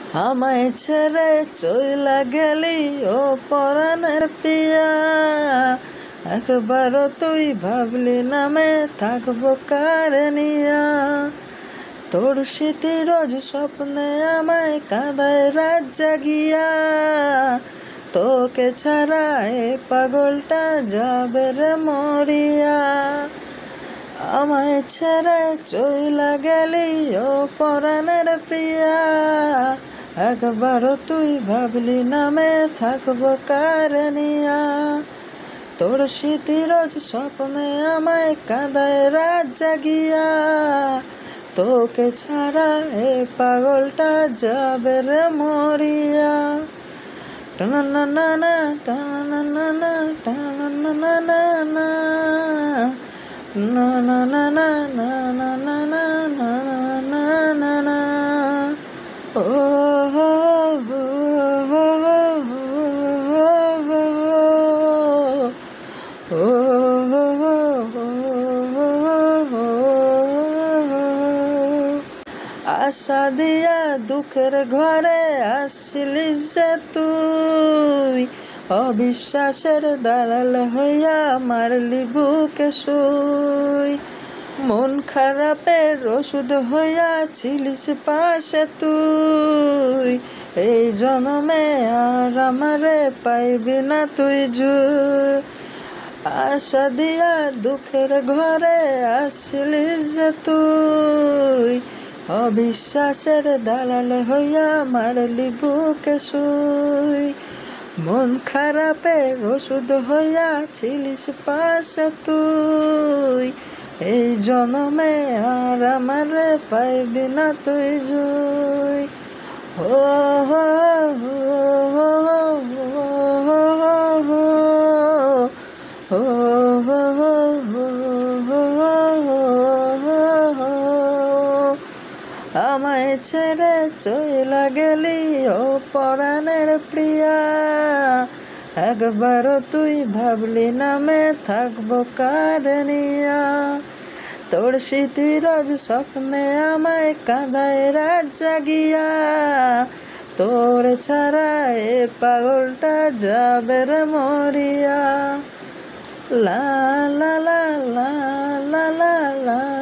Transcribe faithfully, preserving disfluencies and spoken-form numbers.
আমায় ছেড়ে চইলা গেলি ও পরাণের প্রিয়া, একবারও তুই ভাবলি নামে থাকবো কারে নিয়া। তোর স্মৃতি রোজ স্বপ্নে আমায় কাঁদায় রাত জাগিয়া, তোকে ছাড়া এ পাগলটা যাবে রে মরিয়া। আমায় ছেড়ে চইলা গেলি ও পরাণের প্রিয়া, একবারও তুই ভাবলি নামে থাকবো কারে নিয়া। তোর স্মৃতি রোজ স্বপ্নে আমায় কাঁদায় রাত জাগিয়া, তোকে ছাড়া এ পাগলটা যাবে রে মরিয়া। টানা না না না টানা না না টানা না না না না na na na na na na na na na na na na oh oh আশা দিয়া দুঃখের ঘরে আসছিলি যে তুই, অবিশ্বাসের দালাল হইয়া মারলি বুকে শুই। মন খারাপের ওষুধ হইয়া ছিলিস পাশে তুই, এই জনমে আর আমারে পাইবি না তুই জুই। আশা দিয়া দুঃখের ঘরে আসছিলিস যে তুই, অবিশ্বাসের দালাল হইয়া মারলি বুকে শুই। মন খারাপের ওষুধ হইয়া ছিলিস পাশে তুই, এই জনমে আর আমারে পাইবি না তুই জুই। ও হো হো হো আমায় ছেড়ে চইলা গেলি ও পরাণের প্রিয়া, একবারও তুই ভাবলি নামে থাকবো কারে নিয়া। তোর স্মৃতি রোজ স্বপ্নে আমায় কাঁদায় রাত জাগিয়া, তোর ছাড়া এ পাগলটা যাবে রে মরিয়া। লা লা লা লা লা লা লা